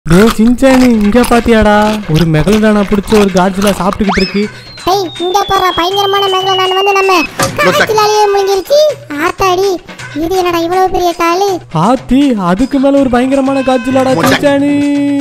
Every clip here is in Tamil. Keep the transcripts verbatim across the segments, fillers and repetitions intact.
டேய் சின்சானி இங்க பாத்தியாடா ஒரு மெகலடான பிடிச்ச ஒரு காட்சிலா சாப்பிட்டுக்கிட்டு இருக்கு. டேய் இங்க பாரு பயங்கரமான மெகலடான் வந்து நம்ம காட்சிலாலே முங்கிருச்சு. ஆத்தாடி இது என்னடா இவ்வளவு பெரிய காலு. ஆத்தி அதுக்கு மேல ஒரு பயங்கரமான காட்சிலாடா சின்சானி.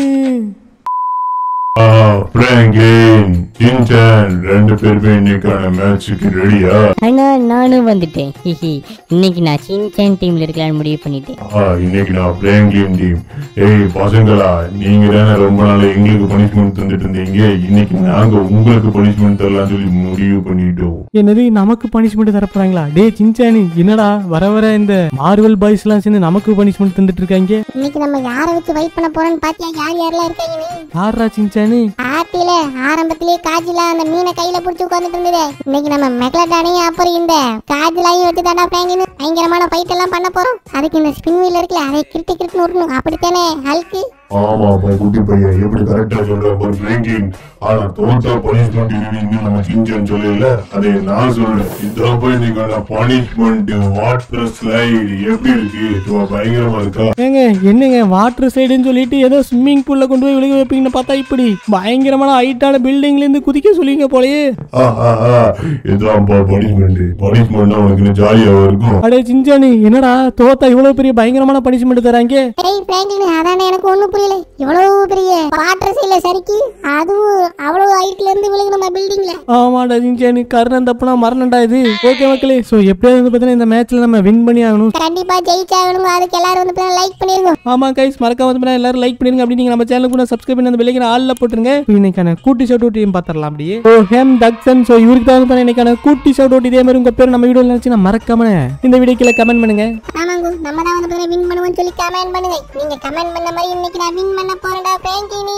ஆ பிராங்கின் சின்சான் ரெண்டு பேருமே இன்னைக்கான மேட்சுக்கு ரெடியா? அண்ணா நானும் வந்துட்டேன். ஹிஹி இன்னைக்கு நான் சின்சான் டீம்ல இருக்கலாம்னு முடிவு பண்ணிட்டேன். ஆ இன்னைக்கு நான் பிராங்கின் டீம். ஏய் பசங்களா நீங்க தானே ரொம்ப நாள் எங்களுக்கு பனிஷ்மெண்ட் தந்துட்டு இருந்தீங்க. இன்னைக்கு நாங்க உங்களுக்கு பனிஷ்மெண்ட் தரலாம் சொல்லி முடிவு பண்ணிட்டோம். என்னது நமக்கு பனிஷ்மெண்ட் தர போறாங்களா? டேய் சின்சானி என்னடா வர வர இந்த மார்வல் பாய்ஸ் எல்லாம் சேர்ந்து நமக்கு பனிஷ்மெண்ட் தந்துட்டு இருக்காங்க. இன்னைக்கு நம்ம யார வச்சு வெயிட் பண்ண போறோம்னு பாத்தியா? யார் யாரெல்லாம் இருக்காங்க? யாரா சின்சானி? ஆத்தில ஆரம்பத்திலே காஜிலா அந்த மீனை கையில புடிச்சு உட்கார்ந்துட்டு இருந்ததே. இன்னைக்கு நம்ம மெகலடானையும் அப்புறம் இந்த காஜிலாயும் வச்சு தாண்டா பிராங்கின் பயங்கரமான ஃபைட் எல்லாம் பண்ண போறோம். அதுக்கு இந்த ஸ்பின் வீல் இருக்குல்ல அதை கிரிட்டு கிரிட்டு உருணும். அப்படித்தானே ஹல்க்கு? ஆமா குட்டி பையன் எப்படி கரெக்டா சொல்ற பிராங்கின். ஆனா தோத்தா பனிஷ்மெண்ட் இருவீங்க நம்ம சின்சான் சொல்லல, அதை நான் சொல்றேன். இதான் போய் நீங்க பனிஷ்மெண்ட் வாட்டர் ஸ்லைடு எப்படி இருக்கு? பயங்கரமா இருக்கா? ஏங்க என்னங்க வாட்டர் சைடுன்னு சொல்லிட்டு ஏதோ ஸ்விம்மிங் பூல்ல கொண்டு போய் விழுக வைப்பீங்கன்னு பார்த்தா இப்படி பயங்கரமான ஹைட்டான பில்டிங்ல இருந்து குதிக்க சொல்லுவீங்க போலயே. இதான் பனிஷ்மெண்ட். பனிஷ்மெண்ட் உனக்கு ஜாலியா இருக்கும். அடே சின்சானி என்னடா தோத்தா இவ்வளவு பெரிய பயங்கரமான பனிஷ்மெண்ட் தராங்க? ஏய் பிராங்கின் அதானே எனக்கு ஒண்ணும் புரியல. இவ்வளவு பெரிய வாட்டர் சைடுல சரிக்கு அதுவும் அவ்வளவு ஹைட்ல இருந்து விழுகு நம்ம பில்டிங்ல. ஆமாடா சின்சானி கர்ணன் தப்புனா மரணம்டா இது. ஓகே மக்களே சோ எப்படியாவது வந்து பார்த்தீங்கன்னா இந்த மேட்ச்ல நம்ம வின் பண்ணி ஆகணும். கண்டிப்பா ஜெயிச்சாகணும். அதுக்கு எல்லாரும் வந்து லைக் பண்ணிருங்க. ஆமா கைஸ் மறக்காம வந்து எல்லாரும் லைக் பண்ணிருங்க. அப்படி நீங்க நம்ம சேனலுக்கு கூட சப்ஸ்கிரைப் பண்ணி அந்த பெல் ஐகானை ஆல்ல போட்டுருங்க. இன்னைக்கான கூட்டி ஷவுட் அவுட் டீம் பாத்தறலாம் அப்படியே. ஓ ஹேம் தக்சன் சோ இவருக்கு தான் வந்து இன்னைக்கான கூட்டி ஷவுட் அவுட். இதே மாதிரி உங்க பேர் நம்ம வீடியோல நினைச்சீனா மறக்காம இந்த வீடியோக்குள்ள கமெண்ட் பண்ணுங்க. ஆமாங்க நம்ம தான் வந்து வின் பண்ணுவோம் சொல்லி கமெண்ட் பண்ணுங்க. நீங்க கமெண்ட் பண்ண மாதிரி இன்னைக்கு நான் வின் பண்ண போறேன்டா பிராங்கினி.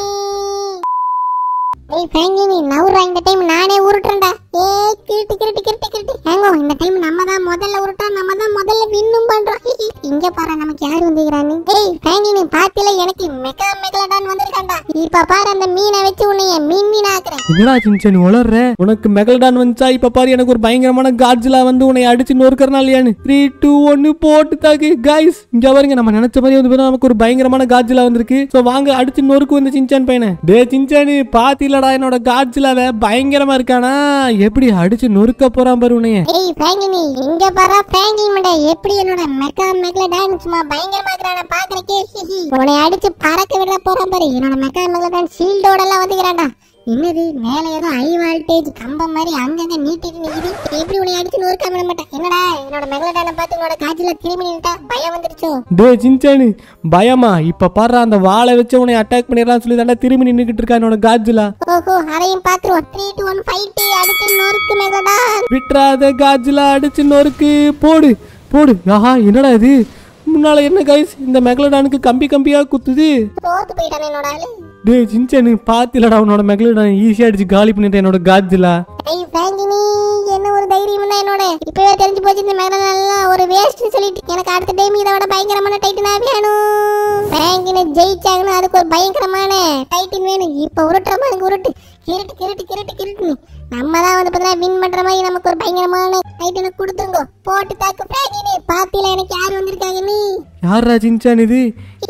ஏய் பிராங்கினி நவுறா இந்த டைம் நானே உருட்டறேன்டா. ஏய் கிரிட்டி கிரிட்டி கிரிட்டி கிரிட்டி. ஏங்க இந்த டைம் நம்ம தான் முதல்ல உருட்டா நம்ம தான் முதல்ல வின்னும் பண்றோம். இங்க பாரு நமக்கு யார் வந்திருக்கானே. ஏய் பிராங்கினி பாத்தில எனக்கு மெகா மெகலடான் வந்திருக்கான்டா. இப்ப பாரு அந்த மீனை வச்சு உன்னைய மீன் மீன் ஆக்குறேன். என்னடா சின்சானி உளறற? உனக்கு மெகலடான் வந்துச்சா? இப்ப பாரு எனக்கு ஒரு பயங்கரமான காட்ஜிலா வந்து உன்னை அடிச்சு நொறுக்கறனாலயானு three two one போட்டு தாக்கு. गाइस இங்க பாருங்க நம்ம நினைச்ச மாதிரி வந்து நமக்கு ஒரு பயங்கரமான காட்ஜிலா வந்திருக்கு. சோ வாங்க அடிச்சு நொறுக்கு இந்த சின்சான் பையனை. டேய் சின்சானி பாத்திலடா என்னோட காட்ஜிலாவே பயங்கரமா இருக்கானா? எப்படி அடிச்சு நொறுக்க போறான் பாரு உன்னைய. ஏய் பிராங்கினி இங்க பாரு பிராங்கின் மண்டை எப்படி என்னோட மெகா மெகலடான் சும்மா பயங்கரமா இருக்கறானே பாக்குறக்கே. உன்னை அடிச்சு பறக்க விட போறான் பாரு. என்னோட மெகா மெகலடான் ஷீல்டோட எல்லாம் வந்துக்கறான்டா. என்னது மேல ஏதோ ஹை வோல்டேஜ் கம்பம் மாதிரி அங்கங்க நீட்டிட்டு நிக்குது. எப்படி உன்னை அடிச்சு நொறுக்க விட மாட்டேன். என்னடா என்னோட மெகலடானை பார்த்து என்னோட காஜில திரும்பி நின்னுட்டா பயம் வந்துருச்சோ? டேய் சின்சானி பயமா? இப்ப பாரு அந்த வாளை வச்சு உன்னை அட்டாக் பண்ணிடலாம் சொல்லி தாண்டா திரும்பி நின்னுக்கிட்டு இருக்கா என்னோட காஜிலா. ஓஹோ அதையும் பாத்துருவோம். three two one ஃபைட் அடிச்சு நொறுக்கு மெகலடான். விட்றாத காஜிலா அடிச்சு நொறுக்கு போடு போடு. ஆஹா என்னடா இது முன்னால என்ன கைஸ் இந்த மெகலடானுக்கு கம்பி கம்பியா குத்துது. தோத்து போயிட்டானே என்னோட ஆளு. டேய் சின்சானி பாத்திலடா உன்னோட மெகலடான் ஈஸியா அடிச்சு காலி பண்ணிட்டேன் என்னோட காஜிலா. ஏய் பிராங்கினி என்ன ஒரு தைரியம் தான் என்னோட. இப்பவே தெரிஞ்சு போச்சு இந்த மெகலடான் எல்லாம் ஒரு வேஸ்ட் சொல்லிட்டு. எனக்கு அடுத்த டைம் இதை விட பயங்கரமான டைட்டனா வேணும். பிராங்கினை ஜெயிச்சாங்கன்னு அதுக்கு ஒரு பயங்கரமான டைட்டின் வேணும். இப்ப உருட்டுற மாதிரி உருட்டு கிரட்டு கிரட்டு கிரட்டு கிரட்டு. நம்ம தான் வந்து பார்த்தா வின் பண்ற மாதிரி நமக்கு ஒரு பயங்கரமான டைட்டினை கொடுத்துங்க. போட்டு தாக்கு பிராங்கினி. பாத்தில எனக்கு யார் வந்திருக்காங்க? நீ யாரா சின்சான் இது?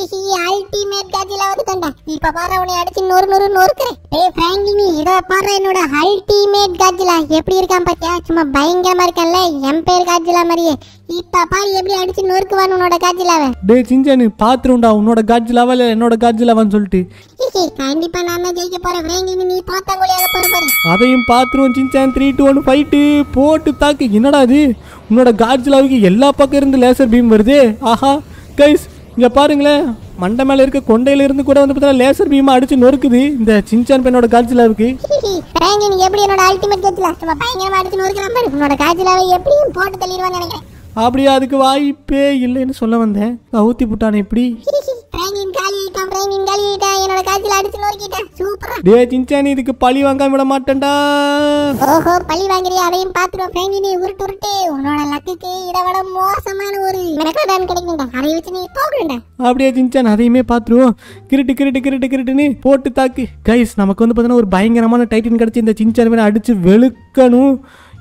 அல்டிமேட் காஜிலா வந்துட்டா. இப்ப பாரு உன்னை அடிச்சு நொறு நொறு நொறுக்குறேன். டேய் பிராங்கினி இதோ பாரு என்னோட அல்டிமேட் காஜிலா எப்படி இருக்கான் பாத்தியா? சும்மா பயங்கரமா இருக்கான்ல எம்பையர் காஜிலா மாதிரியே. இப்ப பாரு எப்படி அடிச்சு நொறுக்குவான் உன்னோட காஜிலாவை. டேய் சின்சான் பாத்துருண்டா உன்னோட காஜிலாவா இல்ல என்னோட காஜிலாவான்னு சொல்லிட்டு. கண்டிப்பா நான் தான் ஜெயிக்க போறேன் பிராங்கினி. நீ தோத்தாங்கோலியாக போற பாரு. அதையும் பாத்துருவோம் Shinchan. three two one fight போட்டு தாக்கு. என்னடா இது உன்னோட காஜிலாவுக்கு எல்லா பக்கம் இருந்து லேசர் பீம் வருது. ஆஹா கைஸ் இங்க பாருங்களேன் மண்டை மேல இருக்க கொண்டையில இருந்து கூட வந்து பார்த்தா லேசர் பீமா அடிச்சு நொறுக்குது இந்த சின்சான் பையனோட காஜிலாவுக்கு. பிராங்கினி எப்படி என்னோட அல்டிமேட் காஜிலா சும்மா பயங்கரமா அடிச்சு நொறுக்குறான் பாரு. உன்னோட காஜிலாவை எப்படியும் போட்டு தள்ளிடுவான்னு நினைக்கிறேன். அப்படியே அதுக்கு வாய்ப்பே இல்லைன்னு சொல்ல வந்தேன். ஊத்தி புட்டானே இப்படி. பிராங்கின் காலி ஆயிட்டான். பிராங்கின் காலி ஆயிட்டான். என்னோட காஜிலா அடிச்சு நொறுக்கிட்டான். சூப்பரா. டேய் சின்சான் இதுக்கு பழி வாங்காம விட மாட்டேன்டா. ஓஹோ பழி வாங்குறியா? அதையும் பாத்துருவோம் பிராங்கினி. உருட்டு உருட்டு உன்னோட லக்குக்கு இதை விட மோசமான ஒரு மெகலடான் கிடைக்கும்டா. அதை வச்சு நீ போகணும்டா. அப்படியே சின்சான் அதையுமே பாத்துருவோம். கிரிட்டு கிரிட்டு கிரிட்டு கிரிட்டுன்னு போட்டு தாக்கு. கைஸ் நமக்கு வந்து பார்த்தீங்கன்னா ஒரு பயங்கரமான டைட்டின் கிடைச்சி இந்த சின்சான் அடிச்சு வெளுக்கணும்.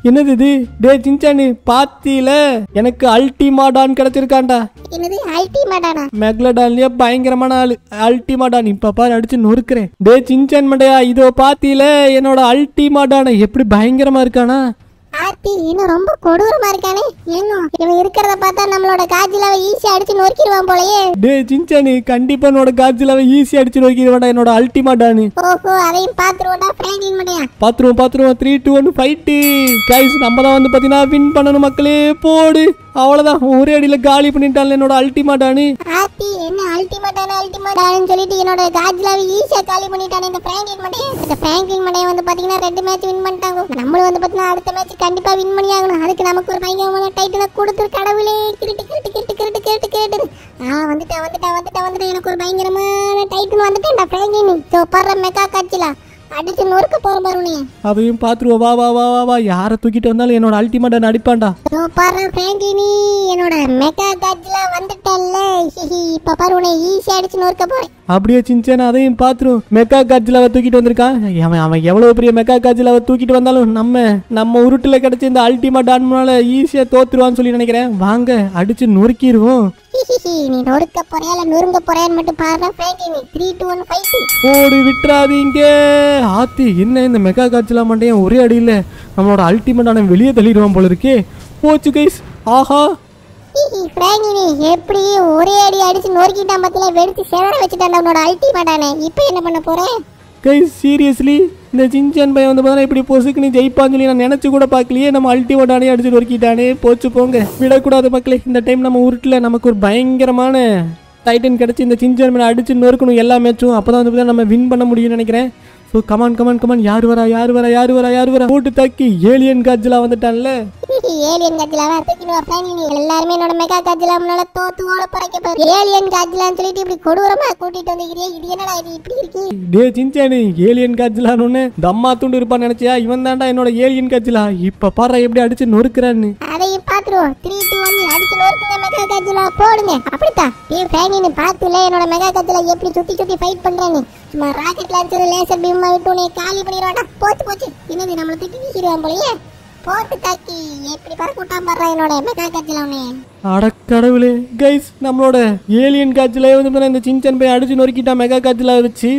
என்னது இது? டே சின்சானு பாத்தியில எனக்கு அல்டிமாடான் கிடைச்சிருக்காண்டா. என்னது அல்டிமாடானா? மெகலடான்லயே பயங்கரமான ஆளு அல்டிமாடான். இப்ப பாரு அடிச்சு நொறுக்குறேன். டே சின்சான் மண்டையா, இதோ பாத்தியில என்னோட அல்டிமாடான எப்படி பயங்கரமா இருக்கானா? ஆத்தி இன்னும் ரொம்ப கொடூரமா இருக்கானே. இன்னும் இவன் இருக்கிறத பார்த்தா நம்மளோட காஜிலாவை ஈஸியா அடிச்சு நொறுக்கிடுவான் போலயே. டே சின்சானு கண்டிப்பா என்னோட காஜிலாவை ஈஸியா அடிச்சு நொறுக்கிடுவான்டா என்னோட அல்டிமாடானு. ஓஹோ, அதையும் பாத்துருவோம்டா ஃப்ராங்கின் மண்டையா. பாத்துருவோம் பாத்துருவோம். Three two one fight guys. நம்ம தான் வந்து பாத்தீங்கன்னா வின் பண்ணணும் மக்களே. போடு, அவ்வளவுதான். ஒரே அடியில காலி பண்ணிட்டான்ல என்னோட அல்டிமாடானு. ஆத்தி என்ன அல்டிமாடான அல்டிமாடான்னு சொல்லிட்டு என்னோட காஜிலாவை ஈஸியா காலி பண்ணிட்டானே இந்த ஃப்ராங்கின் மண்டையா. இந்த ஃப்ராங்கின் மண்டையா வந்து பாத்தீங்கன்னா ரெண்டு மேட்ச் வின் பண்ணிட்டாங்க. நம்மளும் வந்து பாத்தீங்கன்னா அடுத்த மேட்ச் கண்டிப்பா வின் பண்ணி ஆகணும். அதுக்கு நமக்கு ஒரு பயங்கரமான டைட்டில கொடுத்து கடவுளே. கிரிட்டு கிரிட்டு கிரிட்டு கிரிட்டு கிரிட்டு கிரிட்டு ஆ வந்துட்டா வந்துட்டா வந்துட்டா வந்துட்டா எனக்கு ஒரு பயங்கரமான டைட்டில் வந்துட்டேன்டா ஃப்ராங்கின். சோ பர்ற மெகா காட்சிலா அடிச்சு நொறுக்க போற பாருனே. அதையும் பாத்துருவோம். வா வா வா வா வா. யாரை தூக்கிட்டு வந்தாலும் என்னோட அல்டிமாடான் அடிப்பான்டா. சோ பர்ற ஃப்ராங்கின் என்னோட மெகா காட்சிலா வந்துட்டல்ல. இப்ப பாருனே ஈஸியா அடிச்சு நொறுக்க போறேன். அப்படியே சின்சான் அதையும் பாத்துரும். மெகா காஜிலாவை தூக்கிட்டு வந்திருக்கான். அவன் அவன் எவ்வளவு பெரிய மெகா காஜிலாவை தூக்கிட்டு வந்தாலும் நம்ம நம்ம உருட்டுல கிடைச்ச இந்த அல்டிமாடான் முன்னால ஈஸியா தோத்துருவான்னு சொல்லி நினைக்கிறேன். வாங்க அடிச்சு நொறுக்கிடுவோம். நீ நொறுக்க போறியா இல்ல நொறுங்க போறியான்னு மட்டும் பாருடா ஃப்ராங்கின். Three two one fight. ஓடு விட்டுறாதீங்க. ஆத்தி என்ன இந்த மெகா காஜிலா மண்டையன் ஒரே அடியில நம்மளோட அல்டிமாடான வெளியே தள்ளிடுவான் போல இருக்கே. போச்சு கைஸ். ஆஹா ஃப்ராங்கின் எப்படி ஒரே அடி அடிச்சு நொறுக்கிட்டான் பத்தில வெடிச்சு சேர வச்சுட்டான் அவனோட அல்டிமாடானே. இப்போ என்ன பண்ண போற கைஸ்? சீரியஸ்லி இந்த சின்சான் பையன் வந்து பார்த்தா இப்படி பொசுக்குன்னு ஜெயிப்பான்னு சொல்லி நான் நினைச்சு கூட பார்க்கலையே. நம்ம அல்டிமேட்டானே அடிச்சு நொறுக்கிட்டானே. போச்சு போங்க, விடக்கூடாது மக்களே. இந்த டைம் நம்ம உருட்டில் நமக்கு ஒரு பயங்கரமான டைட்டன் கிடச்சி இந்த சின்சான் மேலே அடிச்சு நொறுக்கணும் எல்லா மேட்சும். அப்போ தான் வந்து நம்ம வின் பண்ண முடியும்னு நினைக்கிறேன். So come on come on come on. யார் வரா யார் வரா யார் வரா யார் வரா? போட்டு தாக்கி ஏலியன் காஜிலா வந்துட்டான்ல. ஏலியன் காஜிலாவா தூக்கிடுவா ஃப்ராங்கின். எல்லாருமே என்னோட மெகா காஜிலா முன்னால தோத்து ஓட பறக்க போற. ஏலியன் காஜிலான்னு சொல்லிட்டு இப்படி கொடூரமா கூட்டிட்டு வந்திருக்கியே. இது என்னடா இது இப்படி இருக்கு? டே சின்சானு ஏலியன் காஜிலான்னு ஒண்ணு தம்மா தூண்டு இருப்பான்னு நினைச்சியா? இவன் தான்டா என்னோட ஏலியன் காஜிலா. இப்ப பாரு எப்படி அடிச்சு நொறுக்குறான்னு. அதையும் பாத்துருவோம். த்ரீ டூ ஒன் அடிச்சு நொறுக்குங்க மெகா காஜிலா. போடுங்க. அப்படித்தான் ஏ ஃப்ராங்கின் பாத்துல என்னோட மெகா காஜிலா எப்படி சுத்தி சுத்தி ஃபைட் பண்றான்னு. சும்மா ராக்கெட் லான்ச்சர் லேசர் பீம் விட்டு உன்னை காலி பண்ணிடுவாடா. போச்சு போச்சு. என்னது நம்மள தூக்கி வீசிடுவான் போலயே. போட்டு தாக்கி எப்படி பறக்கூட்டான் பாடுறா என்னோட மெகா காஜிலா உன்னை. அடக்கடவுளே கைஸ், நம்மளோட ஏலியன் காஜிலா வந்து இந்த சின்சான் போய் அடிச்சு நொறுக்கிட்டான் மெகா காஜிலா வச்சு.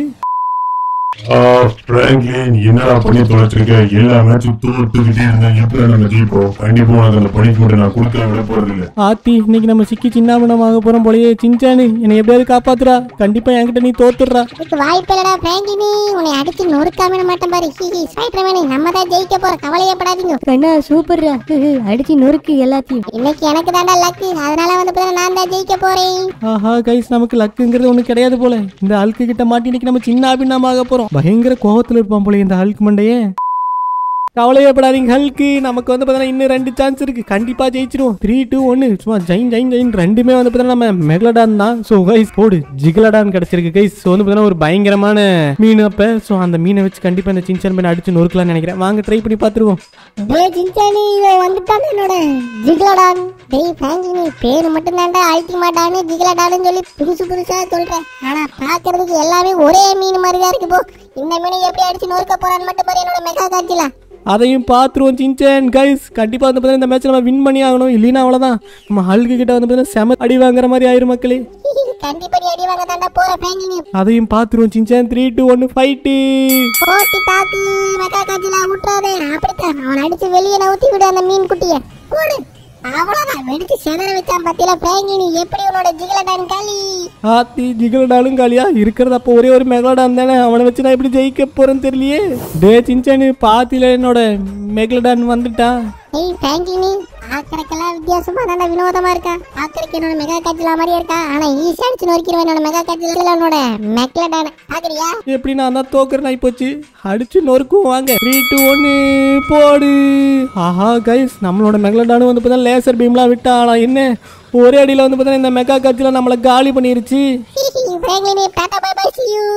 ஃப்ராங்க்லின் என்னடா பண்ணி தொலைச்சிருக்க? எல்லா மேட்சும் தோத்துக்கிட்டே இருந்தேன். எப்படி நம்ம ஜெயிப்போம்? கண்டிப்பா உனக்கு அந்த பனிஷ்மெண்ட் நான் கொடுக்க விட போறது இல்ல. ஆத்தி இன்னைக்கு நம்ம சிக்கி சின்னாமணமாக போறோம் போலயே. சின்சானு என்னை எப்படியாவது காப்பாத்துறா. கண்டிப்பா என்கிட்ட நீ தோத்துடுறா. இதுக்கு வாய்ப்பு இல்லடா ஃப்ராங்கின். உன்னை அடிச்சு நொறுக்காம மாட்டேன் பாரு. ஹி ஹி ஸ்பைடர்மேன் நம்ம தான் ஜெயிக்க போறோம். கவலையப்படாதீங்க. கண்ணா சூப்பர்ரா. அடிச்சு நொறுக்கு எல்லாத்தையும். இன்னைக்கு எனக்கு தாண்டா லக்கு. அதனால வந்து நான் தான் ஜெயிக்க போறேன். ஆஹா கைஸ், நமக்கு லக்குங்கிறது ஒண்ணு கிடையாது போல. இந்த அல்கு கிட்ட மாட்டி இன்னைக்கு நம்ம சின்ன பின்னமாக போறோம். பயங்கர கோபத்துல இருப்பான் போல இந்த ஹல்க் மண்டையே. கவலையப்படாதீங்க ஹல்க்கு. நமக்கு வந்து பார்த்தீங்கன்னா இன்னும் ரெண்டு சான்ஸ் இருக்கு. கண்டிப்பா ஜெயிச்சிருவோம். த்ரீ டூ ஒன்னு சும்மா ஜெயின் ஜெயின் ஜெயின் ரெண்டுமே வந்து பார்த்தீங்கன்னா நம்ம மெகலடான் தான். ஸோ கைஸ் போடு ஜிகலடான் கிடைச்சிருக்கு கைஸ். ஸோ வந்து பார்த்தீங்கன்னா ஒரு பயங்கரமான மீன் அப்ப. ஸோ அந்த மீனை வச்சு கண்டிப்பா இந்த சின்சான் மீன் அடிச்சு நொறுக்கலாம்னு நினைக்கிறேன். வாங்க ட்ரை பண்ணி பார்த்துருவோம். டேய் சின்சானி வந்துட்டான் என்னோட ஜிகலடான். டேய் ஃப்ராங்கின் பேரு மட்டும் தான்டா அல்டிமேட்டானு ஜிகலடான்னு சொல்லி புதுசு புதுசா சொல்றேன். ஆனா பாக்குறதுக்கு எல்லாமே ஒரே மீன் மாதிரி தான் இருக்கு. போ இந்த மீனை எப்படி அடிச்சு நொறுக்க போறான்னு மட்டும் பாரு என்னோட மெகா காஜிலா. அதையும் பார்த்துருவோம் சின்சான் கைஸ். கண்டிப்பா வந்து பார்த்தீங்கன்னா இந்த மேட்ச் நம்ம வின் பண்ணி ஆகணும். இல்லைன்னா அவ்வளோதான். நம்ம ஹல்கு கிட்ட வந்து பார்த்தீங்கன்னா செம அடி வாங்குற மாதிரி ஆயிரும் மக்களே. கண்டிப்பா அடி வாங்க தாண்டா போற ஃப்ராங்கின். அதையும் பார்த்துருவோம் சின்சான். த்ரீ டூ ஒன்னு ஃபைட்டு. போட்டு தாக்கு மெகா காஜிலா விட்டுறாதே. அப்படித்தான் அவன் அடிச்சு வெளியே நவுத்தி விடு அந்த மீன் குட்டிய. போடு அவ்வளவுதான். வெடிச்சு செதற வச்சான் பத்தியில ஃப்ராங்கின். எப்படி உன்னோட ஜிகலடான் காலி? ஆத்தி ஜிகலடாலும் காலியா இருக்கிறது? அப்போ ஒரே ஒரு மெகலடான் தானே. அவனை வச்சு நான் எப்படி ஜெயிக்க போறேன்னு தெரியலையே. டே சின்சானு பாத்தியில என்னோட மெகலடான் வந்துட்டான். ஏய் ஃப்ராங்கின் ஆக்கறக்கெல்லாம் வித்தியாசமா தாண்டா வினோதமா இருக்கா. ஆக்கறக்கு என்னோட மெகா காஜிலா மாதிரியே இருக்கா. ஆனா ஈஸியா அடிச்சு நொறுக்கிடுவேன் என்னோட மெகா காஜிலா உன்னோட மெகலடான். பாக்குறியா எப்படி நான் தான் தோக்குறேன் ஆகி போச்சு. அடிச்சு நொறுக்கும். வாங்க த்ரீ டூ ஒன்னு போடு. ஆஹா கைஸ், நம்மளோட மெகலடானு வந்து பார்த்தா லேசர் பீம்லாம் விட்டா. ஆனா என்ன ஒரே அடியில வந்து பார்த்தா இந்த மெகா காஜிலா நம்மள காலி பண்ணிருச்சு. ஃப்ராங்கின் tata bye bye see you.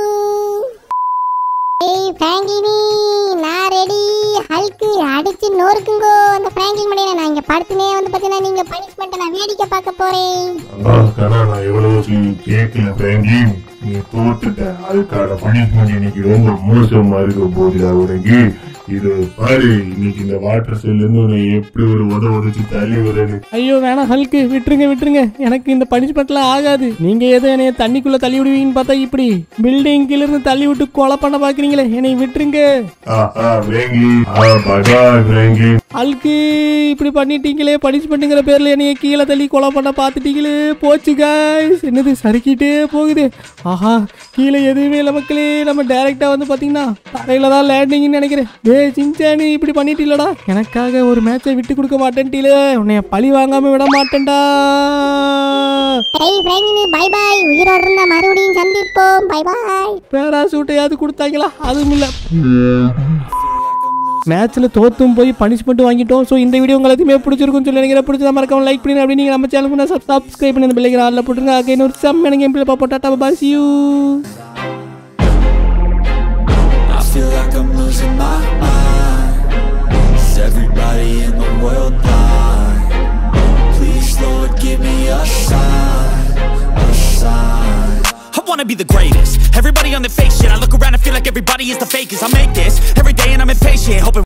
ஏய் ஃப்ராங்கின் நான் ரெடி. ஹல்க் அடிச்சு நொறுக்குங்கோ அந்த ஃப்ராங்கின் மணியை. நான் இங்க படுத்துனே வந்து பார்த்தீங்கன்னா நீங்க பனிஷ்மெண்ட் நான் வேடிக்கை பார்க்க போறேன். நான் எவ்வளவு சொல்லி கேட்கல ஃப்ராங்கின். நீ தோத்துட்ட. அதுக்கான பனிஷ்மெண்ட் இன்னைக்கு ரொம்ப மோசமா இருக்க போகுது. உனக்கு இது பாரு இன்னைக்கு இந்த வாட்டர் செல்ல இருந்து உன்னை எப்படி ஒரு உத உதச்சு தள்ளி வருது. ஐயோ வேணாம் ஹல்க்கு, விட்டுருங்க விட்டுருங்க, எனக்கு இந்த பனிஷ்மெண்ட்லாம் ஆகாது. நீங்க ஏதோ என்னைய தண்ணிக்குள்ள தள்ளி விடுவீங்கன்னு பார்த்தா இப்படி பில்டிங் கீழ இருந்து தள்ளி விட்டு கொலை பண்ண பாக்குறீங்களே, என்னை விட்டுருங்க. ஹல்க்கு இப்படி பண்ணிட்டீங்களே, பனிஷ்மெண்ட்ங்கிற பேர்ல என்னைய கீழே தள்ளி கொலை பண்ண பாத்துட்டீங்களே, போச்சு காய்ஸ். என்னது சறுக்கிட்டே போகுது. ஆஹா கீழே எதுவுமே இல்லை மக்களே, நம்ம டைரக்டா வந்து பாத்தீங்கன்னா தரையில தான் லேண்டிங்னு நினைக்கிறேன். டேய் சின்சானி இப்படி பண்ணிட்டீங்களடா, எனக்காக ஒரு மேட்சை விட்டு கொடுக்க மாட்டேன்ட்டீல, உன்னைய பழி வாங்காம விட மாட்டேன்டா. பை பை, உயிரோட இருந்தா மறுபடியும் சந்திப்போம். By by. பேராசூட்டையாவது கொடுத்தாங்களா? அதுவும் இல்ல. மேட்ச்ல தோத்தும் போய் பனிஷ்மெண்ட் வாங்கிட்டோம். ஸோ இந்த வீடியோ உங்களுக்கு எதுவுமே பிடிச்சிருக்குன்னு சொல்லி நினைக்கிறேன். பிடிச்சதா மறக்காம லைக் பண்ணி அப்படி நீங்கள் நம்ம சேனலுக்கு சப்ஸ்கிரைப் பண்ணி அந்த பெல்லைக்கன் ஆல்ல போட்டுருங்க. அகைன் ஒரு செம்ம கேம் பிளே பார்ப்போம். Tata bye see you. I feel like I'm losing my mind. Is everybody in the world blind? Please Lord give me a sign, a sign. I wanna be the greatest. Everybody on the fake shit. I look around and feel like everybody is the fakest. I make this every day and I'm impatient, hoping